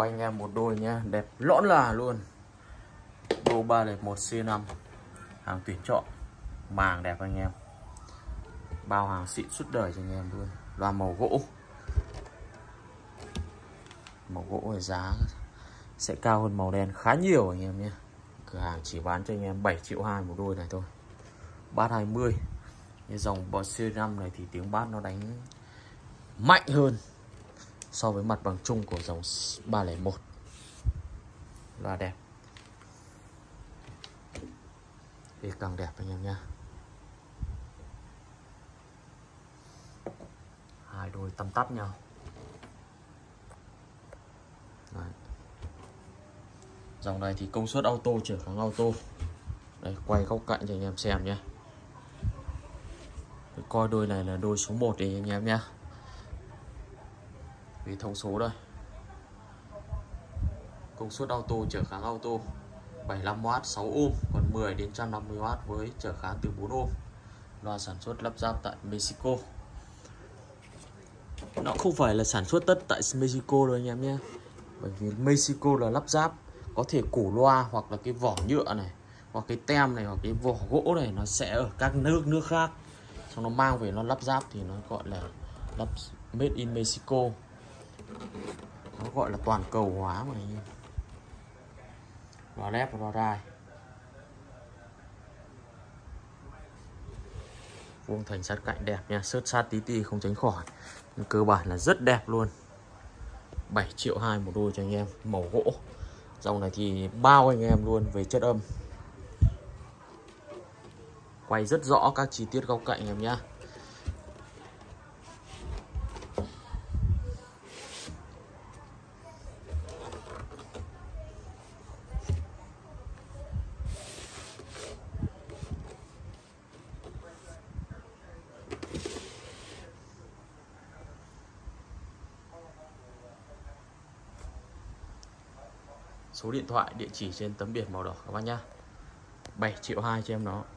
Quay anh em một đôi nhá, đẹp lõn là luôn. Đô 301 C5, hàng tuyển chọn, màng đẹp anh em, bao hàng xịn suốt đời cho anh em luôn. Loa màu gỗ, màu gỗ thì giá sẽ cao hơn màu đen khá nhiều anh em nhé. Cửa hàng chỉ bán cho anh em 7,2 triệu một đôi này thôi. Bass 20. Cái dòng C5 này thì tiếng bass nó đánh mạnh hơn so với mặt bằng chung của dòng 301. Loa đẹp, thì càng đẹp anh em nhé. Hai đôi tăm tắp nhau. Đấy. Dòng này thì công suất auto, trở kháng auto. Đây, quay góc cạnh cho anh em xem nhé. Coi đôi này là đôi số 1 đi anh em nhé. Vì thông số đây. Công suất auto, trở kháng auto 75W 6 ohm, còn 10 đến 150W với trở kháng từ 4 ohm. Loa sản xuất lắp ráp tại Mexico. Nó không phải là sản xuất tất tại Mexico đâu anh em nhé. Bởi vì Mexico là lắp ráp, có thể củ loa hoặc là cái vỏ nhựa này, hoặc cái tem này, hoặc cái vỏ gỗ này nó sẽ ở các nước khác, xong nó mang về nó lắp ráp thì nó gọi là lắp made in Mexico. Nó gọi là toàn cầu hóa mà anh em. Loa led và loa rai, vuông thành sát cạnh đẹp nha, sớt sát tí tí không tránh khỏi. Nhưng cơ bản là rất đẹp luôn. 7,2 triệu một đôi cho anh em, màu gỗ. Dòng này thì bao anh em luôn về chất âm. Quay rất rõ các chi tiết góc cạnh anh em nhé. Số điện thoại, địa chỉ trên tấm biển màu đỏ các bác nhá. 7,2 triệu cho em nó.